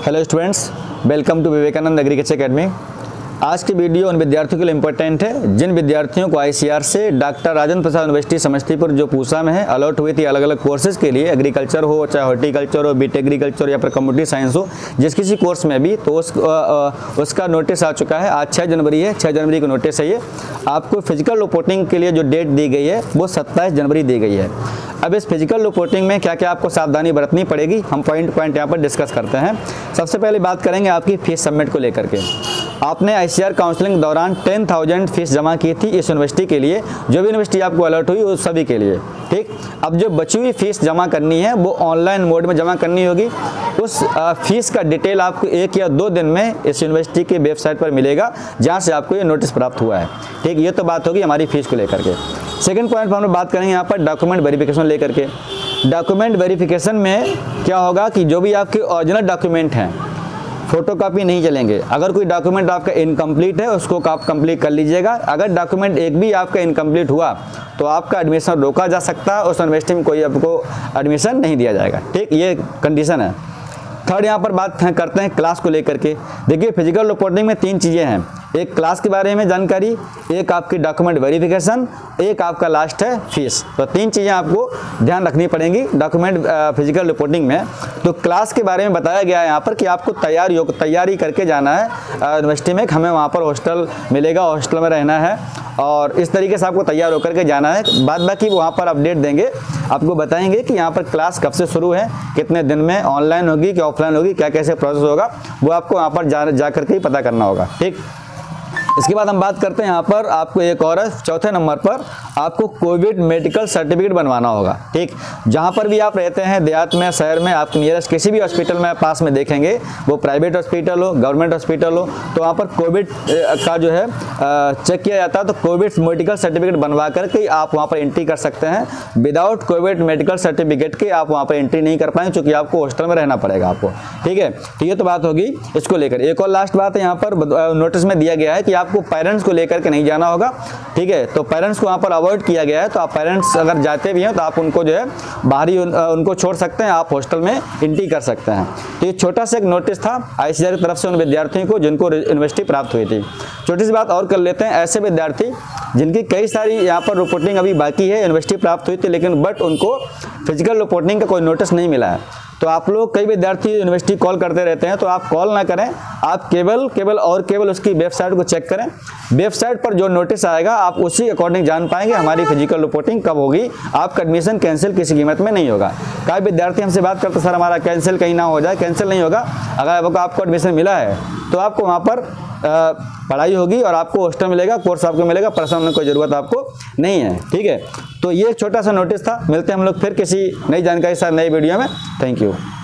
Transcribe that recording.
Hello students, welcome to Vivekanand agriculture academy. आज की video उन विद्यार्थियों के लिए इम्पोर्टेंट है जिन विद्यार्थियों को आईसीआर से डॉक्टर राजेंद्र प्रसाद यूनिवर्सिटी समस्तीपुर जो पूसा में है अलॉट हुई थी अलग अलग कोर्सेज के लिए, एग्रीकल्चर हो चाहे हॉर्टिकल्चर हो, बीट एग्रीकल्चर या फिर कम्युनिटी साइंस हो, जिस किसी कोर्स में भी, तो उसका नोटिस आ चुका है। आज 6 जनवरी है, 6 जनवरी को नोटिस है। ये आपको फिजिकल रिपोर्टिंग के लिए जो डेट दी गई है वो 27 जनवरी दी गई है। अब इस फिजिकल रिपोर्टिंग में क्या क्या आपको सावधानी बरतनी पड़ेगी, हम पॉइंट यहाँ पर डिस्कस करते हैं। सबसे पहले बात करेंगे आपकी फीस सबमिट को लेकर के। आपने आईसीआर काउंसलिंग दौरान 10,000 फीस जमा की थी इस यूनिवर्सिटी के लिए, जो भी यूनिवर्सिटी आपको अलर्ट हुई उस सभी के लिए, ठीक। अब जो बची हुई फीस जमा करनी है वो ऑनलाइन मोड में जमा करनी होगी। उस फीस का डिटेल आपको 1 या 2 दिन में इस यूनिवर्सिटी के वेबसाइट पर मिलेगा जहाँ से आपको ये नोटिस प्राप्त हुआ है, ठीक। ये तो बात होगी हमारी फीस को लेकर के। सेकंड पॉइंट पर हम लोग बात करेंगे यहाँ पर डॉक्यूमेंट वेरिफिकेशन लेकर के। डॉक्यूमेंट वेरिफिकेशन में क्या होगा कि जो भी आपके ओरिजिनल डॉक्यूमेंट हैं फोटोकॉपी नहीं चलेंगे। अगर कोई डॉक्यूमेंट आपका इनकम्प्लीट है उसको आप कंप्लीट कर लीजिएगा। अगर डॉक्यूमेंट एक भी आपका इनकम्प्लीट हुआ तो आपका एडमिशन रोका जा सकता है, उस यूनिवर्सिटी में कोई आपको एडमिशन नहीं दिया जाएगा, ठीक। ये कंडीशन है। थर्ड यहाँ पर बात करते हैं क्लास को लेकर के। देखिए फिजिकल रिपोर्टिंग में 3 चीज़ें हैं, एक क्लास के बारे में जानकारी, एक आपकी डॉक्यूमेंट वेरिफिकेशन, एक आपका लास्ट है फीस। तो 3 चीज़ें आपको ध्यान रखनी पड़ेंगी डॉक्यूमेंट फिजिकल रिपोर्टिंग में। तो क्लास के बारे में बताया गया है यहाँ पर कि आपको तैयारी करके जाना है यूनिवर्सिटी में। हमें वहाँ पर हॉस्टल मिलेगा, हॉस्टल में रहना है और इस तरीके से आपको तैयार होकर के जाना है। बाद बाकी वहाँ पर अपडेट देंगे, आपको बताएंगे कि यहाँ पर क्लास कब से शुरू है, कितने दिन में, ऑनलाइन होगी कि ऑफलाइन होगी, क्या कैसे प्रोसेस होगा, वो आपको वहाँ पर जा करके ही पता करना होगा, ठीक। इसके बाद हम बात करते हैं यहाँ पर आपको एक और चौथे नंबर पर आपको कोविड मेडिकल सर्टिफिकेट बनवाना होगा, ठीक। जहाँ पर भी आप रहते हैं, देहात में, शहर में, आप नियरेस्ट किसी भी हॉस्पिटल में पास में देखेंगे, वो प्राइवेट हॉस्पिटल हो, गवर्नमेंट हॉस्पिटल हो, तो वहाँ पर कोविड का जो है चेक किया जाता है। तो कोविड मेडिकल सर्टिफिकेट बनवा करके आप वहाँ पर एंट्री कर सकते हैं। विदाउट कोविड मेडिकल सर्टिफिकेट के आप वहाँ पर एंट्री नहीं कर पाएंगे क्योंकि आपको हॉस्टल में रहना पड़ेगा आपको, ठीक है। तो ये तो बात होगी इसको लेकर। एक और लास्ट बात है यहाँ पर नोटिस में दिया गया है कि आपको पेरेंट्स को लेकर के नहीं जाना होगा, ठीक है। तो पेरेंट्स को वहाँ पर अवॉइड किया गया है। तो आप पेरेंट्स अगर जाते भी हैं तो आप उनको जो है बाहरी उनको छोड़ सकते हैं, आप हॉस्टल में एंट्री कर सकते हैं। तो ये छोटा सा एक नोटिस था आईसीआर की तरफ से उन विद्यार्थियों को जिनको यूनिवर्सिटी प्राप्त हुई थी। छोटी सी बात और कर लेते हैं, ऐसे विद्यार्थी जिनकी कई सारी यहाँ पर रिपोर्टिंग अभी बाकी है, यूनिवर्सिटी प्राप्त हुई थी लेकिन बट उनको फिजिकल रिपोर्टिंग का कोई नोटिस नहीं मिला है। तो आप लोग कई विद्यार्थी यूनिवर्सिटी कॉल करते रहते हैं, तो आप कॉल ना करें, आप केवल उसकी वेबसाइट को चेक करें। वेबसाइट पर जो नोटिस आएगा आप उसी अकॉर्डिंग जान पाएंगे हमारी फिजिकल रिपोर्टिंग कब होगी। आपका एडमिशन कैंसिल किसी कीमत में नहीं होगा। कई विद्यार्थी हमसे बात करते सर हमारा कैंसिल कहीं ना हो जाए, कैंसिल नहीं होगा। अगर आपको एडमिशन मिला है तो आपको वहाँ पर पढ़ाई होगी और आपको हॉस्टल मिलेगा, कोर्स आपको मिलेगा, परेशान होने की कोई ज़रूरत आपको नहीं है, ठीक है। तो ये एक छोटा सा नोटिस था। मिलते हैं हम लोग फिर किसी नई जानकारी के साथ नई वीडियो में। Thank you.